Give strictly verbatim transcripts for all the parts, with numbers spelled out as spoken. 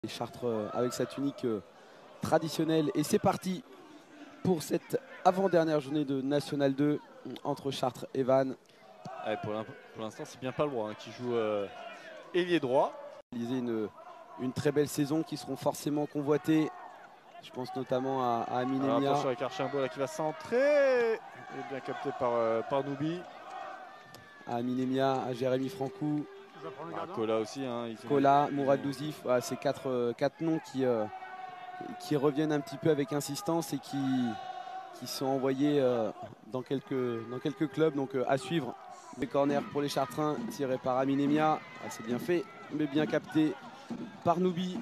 Et Chartres avec sa tunique traditionnelle. Et c'est parti pour cette avant-dernière journée de National deux entre Chartres et Vannes. Ouais, pour l'instant, c'est bien Palbrois hein, qui joue euh, ailier droit. Une, une très belle saison qui seront forcément convoitées. Je pense notamment à, à Amine Emia. Attention avec Archambault là qui va centrer. Et bien capté par, euh, par Noubi. À Amine Emia, à Jérémy Francou. Ah, Kola aussi. Hein, ils Kola, ont... Mourad Douzif. Ah, c'est quatre, euh, quatre noms qui, euh, qui reviennent un petit peu avec insistance et qui, qui sont envoyés euh, dans, quelques, dans quelques clubs. Donc euh, à suivre. Les corners pour les Chartrains tirés par Amine Emia. Ah, c'est bien fait, mais bien capté par Noubi.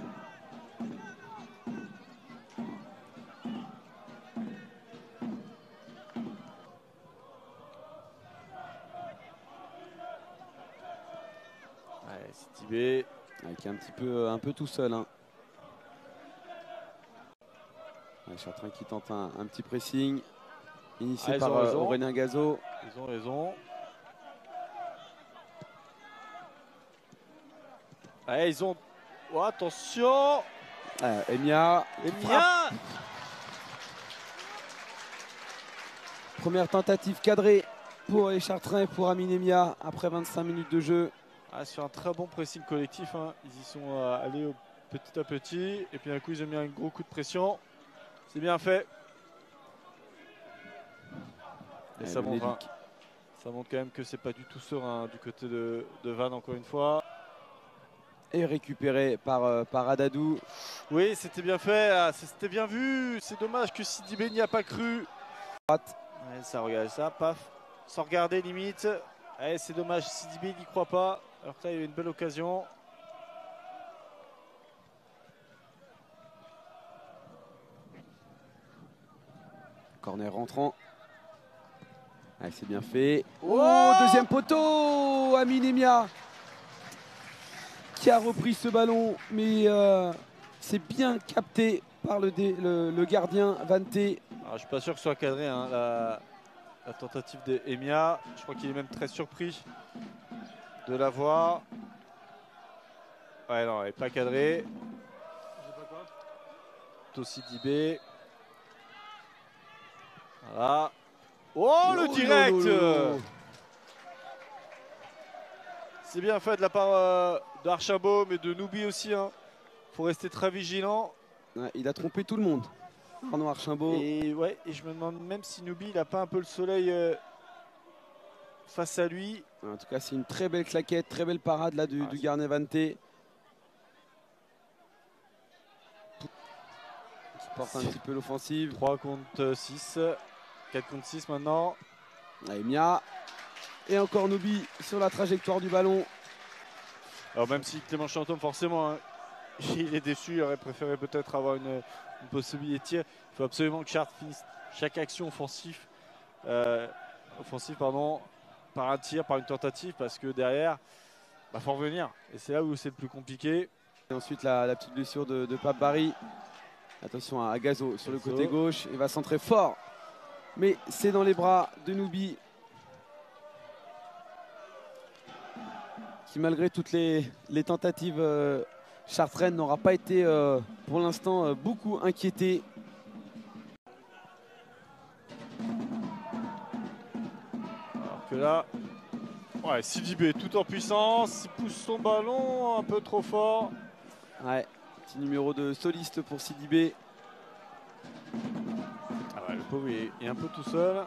Ouais, Sidibé. Avec un petit peu, un peu tout seul. Hein. Les Chartrains qui tentent un, un petit pressing. Initié ah, par euh, Aurélien Gazo. Ils ont raison. Ouais, ils ont... Oh, attention euh, Emia. Emia. Première tentative cadrée pour les Chartrains et pour Amine Emia après vingt-cinq minutes de jeu. Ah, sur un très bon pressing collectif. Hein. Ils y sont euh, allés au petit à petit. Et puis d'un coup, ils ont mis un gros coup de pression. C'est bien fait. Et ça montre, un, ça montre quand même que c'est pas du tout serein du côté de, de Vannes, encore une fois. Et récupéré par, euh, par Adadou. Oui, c'était bien fait, c'était bien vu. C'est dommage que Sidibé n'y a pas cru. Ouais, ça, regarde ça, paf. Sans regarder limite. C'est dommage, Sidibé n'y croit pas. Alors que là, il y a eu une belle occasion. Corner rentrant. C'est bien fait. Oh, deuxième poteau, Amine Emia qui a repris ce ballon, mais euh, c'est bien capté par le, dé, le, le gardien Vanté. Alors, je ne suis pas sûr que ce soit cadré, hein, la, la tentative d'Emia. Je crois qu'il est même très surpris de la voir. Ouais, non, elle n'est pas cadrée. Tossidibé. Voilà. Oh, oh le direct. C'est bien fait de la part euh, d'Archambault, mais de Noubi aussi. Il hein. faut rester très vigilant. Ouais, il a trompé tout le monde. Arnaud Archambault. Et, ouais, et je me demande même si Noubi il n'a pas un peu le soleil euh, face à lui. En tout cas, c'est une très belle claquette, très belle parade là du, ah, du gardien Vanté. Qui porte un petit peu l'offensive. trois contre six. quatre contre six maintenant. Emia. Et encore Noubi sur la trajectoire du ballon. Alors même si Clément Chantôme forcément hein, il est déçu, il aurait préféré peut-être avoir une, une possibilité de tir. Il faut absolument que Chartres finisse chaque action offensive, euh, offensive pardon, par un tir, par une tentative, parce que derrière, il bah, faut revenir. Et c'est là où c'est le plus compliqué. Et ensuite la, la petite blessure de, de Pape Barry. Attention à Gazo sur Gazo. Le côté gauche. Il va centrer fort. Mais c'est dans les bras de Noubi. Qui malgré toutes les, les tentatives euh, chartraines n'aura pas été euh, pour l'instant euh, beaucoup inquiété. Alors que là, ouais, Sidibé tout en puissance, il pousse son ballon un peu trop fort. Ouais, petit numéro de soliste pour Sidibé. Ah ouais, le pauvre est, est un peu tout seul.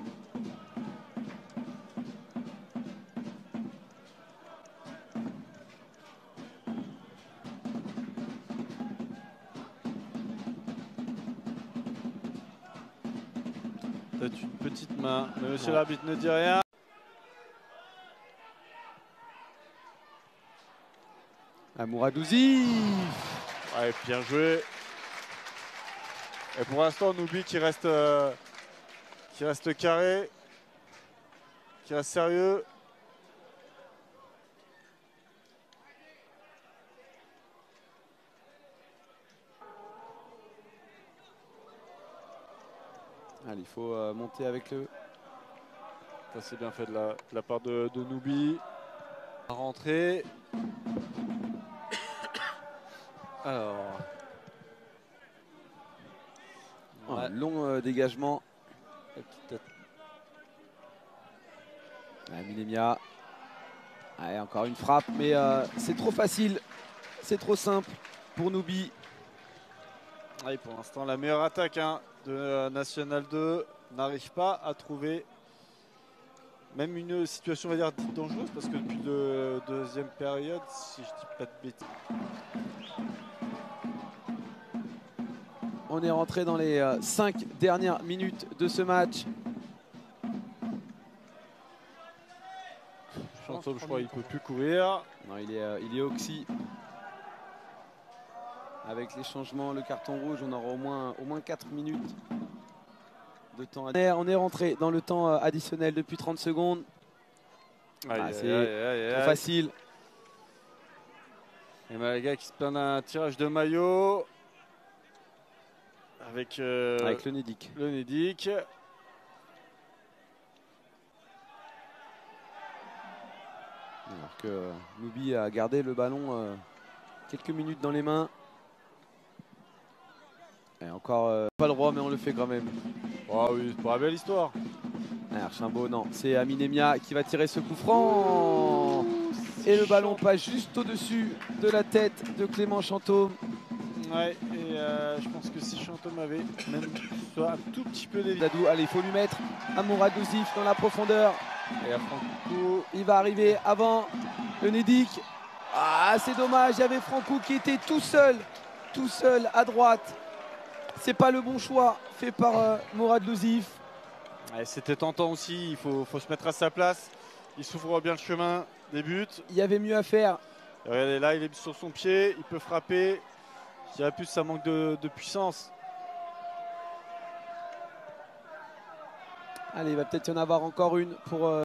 Peut-être une petite main, mais monsieur ouais. l'arbitre ne dit rien. À Mouradouzi. Ouais, bien joué. Et pour l'instant, on oublie qu'il reste, euh, qu'il reste carré, qu'il reste sérieux. Allez, il faut euh, monter avec le... Ça c'est bien fait de la, de la part de, de Noubi. Rentrée. Alors. Un Ouais. long euh, dégagement. Minemia. Ouais, encore une frappe, mais euh, c'est trop facile. C'est trop simple pour Nubi. Ouais, pour l'instant, la meilleure attaque hein, de euh, National deux n'arrive pas à trouver même une situation, on va dire, dite dangereuse, parce que depuis la deuxième période, si je dis pas de bêtises. On est rentré dans les euh, cinq dernières minutes de ce match. Chantôme, je crois, il peut plus courir. Non, il est, euh, il est oxy. Avec les changements, le carton rouge, on aura au moins, au moins quatre minutes de temps. On est rentré dans le temps additionnel depuis trente secondes. Ah, c'est trop facile. Et Malaga qui se plaint d'un tirage de maillot avec, euh, avec le Nédic. Le Nédic. Alors que Nubi a gardé le ballon euh, quelques minutes dans les mains. Et encore euh, pas le droit, mais on le fait quand même. Oh oui, c'est pour la belle histoire. Archambault, non, c'est Minemia qui va tirer ce coup franc. Et le ballon passe juste au-dessus de la tête de Clément Chantôme. Ouais, et euh, je pense que si Chantôme avait même soit un tout petit peu d'évitement. Dadou, allez, il faut lui mettre un Mourad Ouzif dans la profondeur. Et à Franco, il va arriver avant le Nédic. Ah, c'est dommage, il y avait Franco qui était tout seul, tout seul à droite. C'est pas le bon choix fait par euh, Mourad Ouzif. Ouais, c'était tentant aussi, il faut, faut se mettre à sa place. Il s'ouvre bien le chemin des buts. Il y avait mieux à faire. Et regardez là, il est sur son pied, il peut frapper. Je dirais plus ça manque de, de puissance. Allez, il va peut-être y en avoir encore une pour... Euh